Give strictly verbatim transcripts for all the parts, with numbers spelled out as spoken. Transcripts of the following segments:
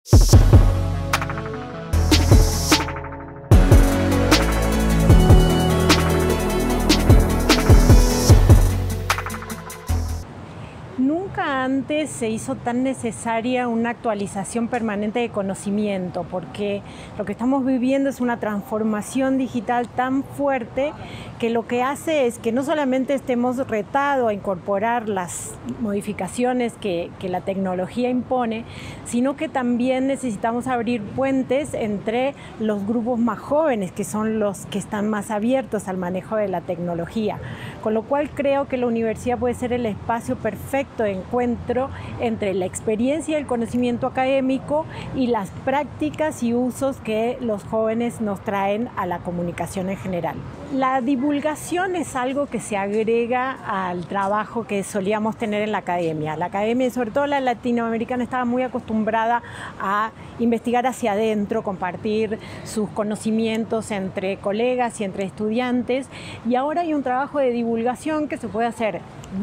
Nunca antes se hizo tan necesaria una actualización permanente de conocimiento, porque lo que estamos viviendo es una transformación digital tan fuerte que lo que hace es que no solamente estemos retados a incorporar las modificaciones que, que la tecnología impone, sino que también necesitamos abrir puentes entre los grupos más jóvenes, que son los que están más abiertos al manejo de la tecnología. Con lo cual creo que la universidad puede ser el espacio perfecto de encuentro entre la experiencia y el conocimiento académico y las prácticas y usos que los jóvenes nos traen a la comunicación en general. La divulgación es algo que se agrega al trabajo que solíamos tener en la academia. La academia, sobre todo la latinoamericana, estaba muy acostumbrada a investigar hacia adentro, compartir sus conocimientos entre colegas y entre estudiantes, y ahora hay un trabajo de divulgación que se puede hacer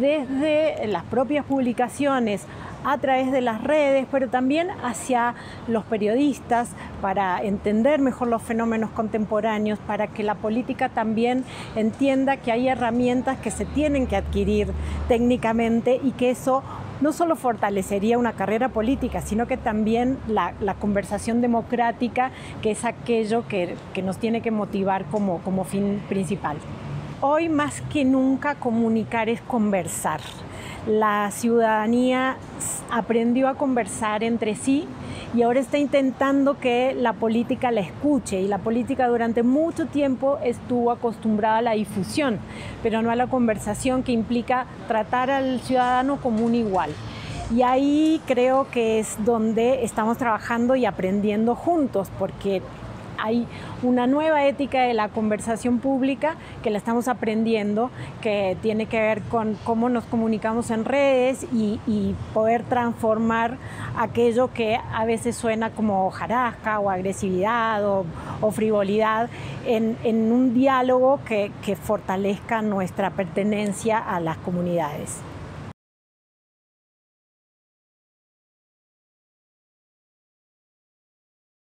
desde las propias publicaciones, a través de las redes, pero también hacia los periodistas para entender mejor los fenómenos contemporáneos, para que la política también entienda que hay herramientas que se tienen que adquirir técnicamente y que eso no solo fortalecería una carrera política, sino que también la, la conversación democrática, que es aquello que, que nos tiene que motivar como, como fin principal. Hoy más que nunca comunicar es conversar. La ciudadanía aprendió a conversar entre sí y ahora está intentando que la política la escuche, y la política durante mucho tiempo estuvo acostumbrada a la difusión, pero no a la conversación, que implica tratar al ciudadano como un igual. Y ahí creo que es donde estamos trabajando y aprendiendo juntos, porque hay una nueva ética de la conversación pública que la estamos aprendiendo, que tiene que ver con cómo nos comunicamos en redes y, y poder transformar aquello que a veces suena como hojarasca o agresividad o, o frivolidad en, en un diálogo que, que fortalezca nuestra pertenencia a las comunidades.